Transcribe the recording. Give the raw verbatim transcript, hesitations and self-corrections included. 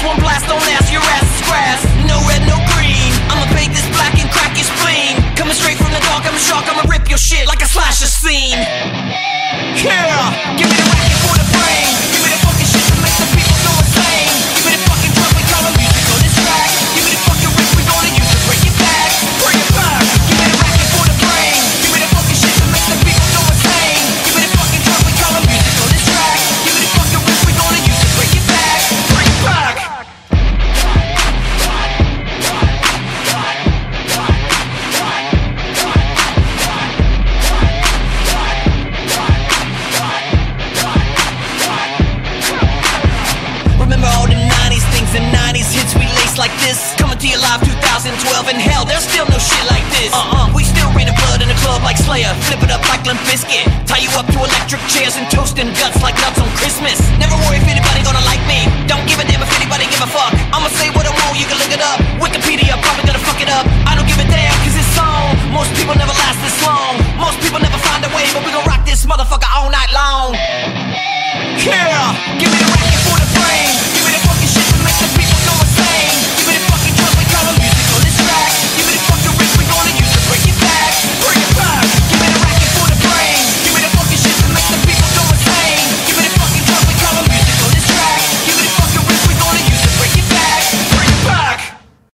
one blast, don't ask, your ass is grass. No red, no green, I'ma paint this black and crack your spleen. Coming straight from the dark, I'm a shark, I'ma rip your shit like a slasher scene. Yeah, give me the racket for the brain. Give me the fucking shit that makes the people go insane. Give me the fucking drum, we call the music on this track. Give me the fucking riff, we gonna use to break it back. Bring it back. Give me the racket for the brain. Give me the fucking shit that makes the people go insane. Give me the fucking drum, we call the music on this track. Give me the fucking riff, we gonna use to break it back. Bring it back. Remember all the nineties things and nineties hits we laced like this. Coming to you live two thousand twelve, and hell, there's still no shit like this. Uh-uh, we still raining blood in the club like Slayer. Flip it up like Limp Bizkit. Tie you up to electric chairs and toasting guts like nuts on Christmas. Never worry if anybody gonna like me.